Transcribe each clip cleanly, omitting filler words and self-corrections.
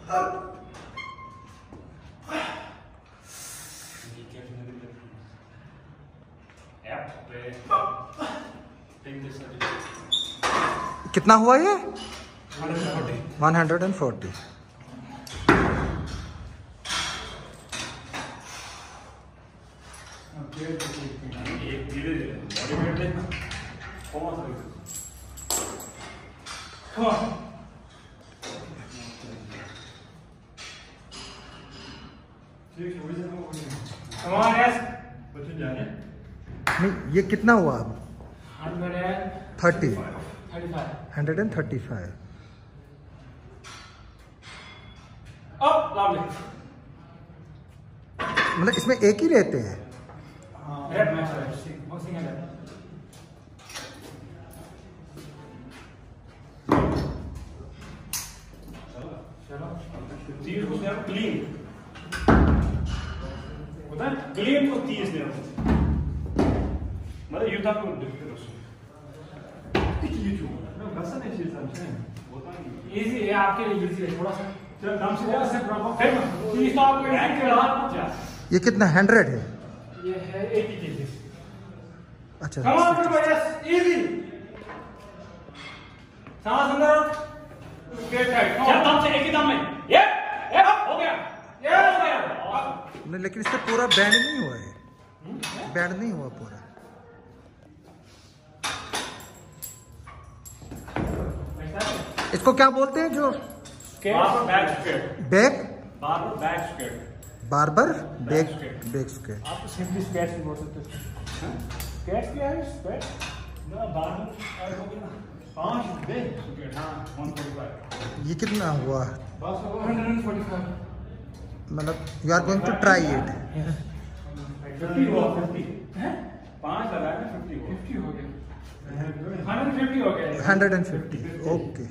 कितना हुआ ये? 140। नहीं, ये कितना हुआ अब? 135। मतलब इसमें एक ही रहते हैं? क्लीन होता है, क्लीन को 30 दे मतलब युद्ध को इजी है आपके लिए, इजी है थोड़ा सा। चल दाम से ज्यादा से प्रॉपर ये कितना 100 है? ये है 80 केजी। अच्छा कम ऑन यस इजी सांस अंदर गेट टाइट चल दाम से एक ही दाम में ये हो गया ये हो गया नहीं, लेकिन इससे पूरा बैंड नहीं हुआ है, बैंड नहीं हुआ पूरा। इसको क्या बोलते हैं जो back squat back barbell back squat barbell back back squat. आप सिंपली स्क्वेट भी बोल सकते हैं। स्क्वेट क्या है? स्क्वेट ना बारबर और हो गया 5 बैक स्क्वेट। हां 145। ये कितना हुआ? बस 145 मतलब you are going to try it. 50 हुआ 50 हैं 5 लगाया ना 50 हुआ 50 हो गया 150 हो गया 150 ओके।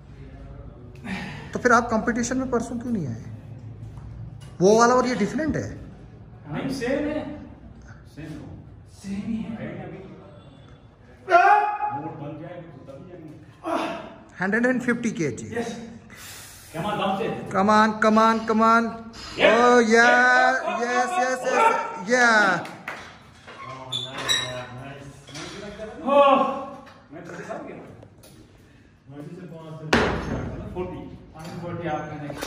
तो फिर आप कंपटीशन में परसों क्यों नहीं आए? वो वाला और ये डिफरेंट है? नहीं सेम है, सेम ही है। मोड बन जाएगा तो तभी जाएंगे। 150 kg। यस कम ऑन दम से कम ऑन ओह या यस या। हो मैं तो सब गया 40 आपका नेक्स्ट।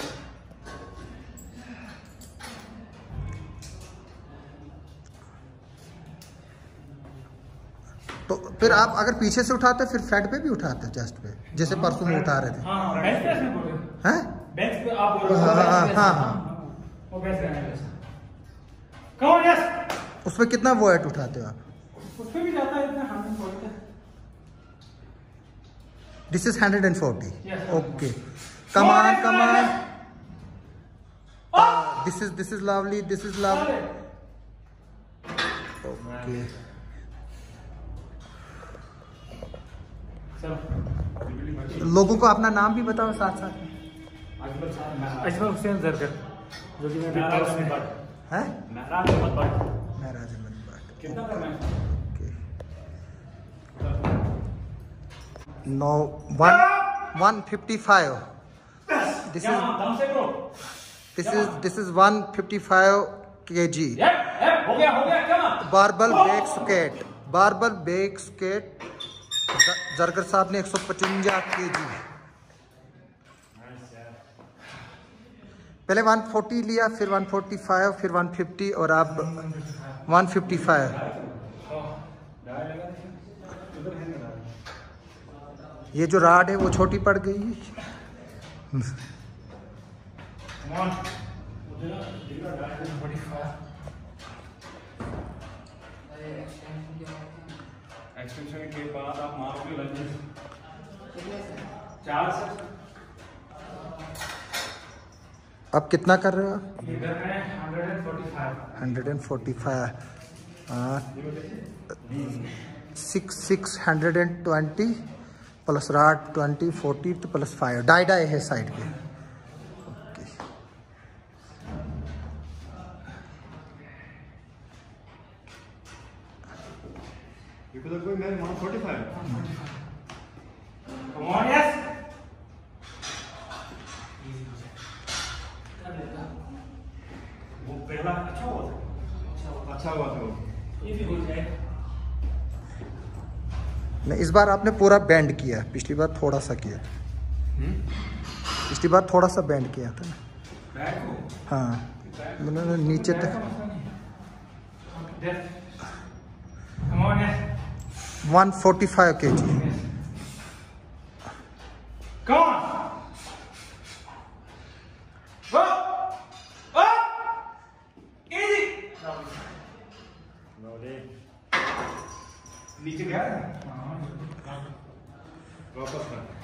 तो फिर आप अगर पीछे से उठाते फिर फ्लैट पे भी उठाते चेस्ट पे, जैसे परसों में उठा रहे थे? हां बेंच प्रेस में बोल रहे हैं? बेंच पे आप बोल रहे हो? हाँ वो बेंच पे कम ऑन यस। उसमें कितना वेट उठाते हो आप? उसमें भी जाता है इतना 140। This is 140 Yes. Okay. Come on this is lovely okay. लोगों को अपना नाम भी बताओ साथ साथ में। अजमल हुसैन जरगर जो कि मैं बिग बॉस में है महराज अहमद भट्ट। कितना करना है? Okay. No 155। This is 155 kg। हो गया क्या? बारबल बैक स्केट जरगर साहब ने 155 kg। पहले 140 लिया, फिर 145, फिर 150 और अब 155। ये जो राड है वो छोटी पड़ गई। एक्सटेंशन के बाद आप मारोगे लंजेस 4 से। अब कितना कर रहे हो? इधर में 145 620 प्लस राड 20 40 तो प्लस 5 डाई है साइड पे। ओके। देखना अच्छा हुआ था, अच्छा हुआ था वो, ये भी हो जाए। नहीं, इस बार आपने पूरा बैंड किया, पिछली बार थोड़ा सा किया। पिछली बार थोड़ा सा बैंड किया था ना। बैक को? हाँ, मैंने नीचे तक। 145 kg। Come on! Go! Up! Easy! नीचे गया? वापस कर।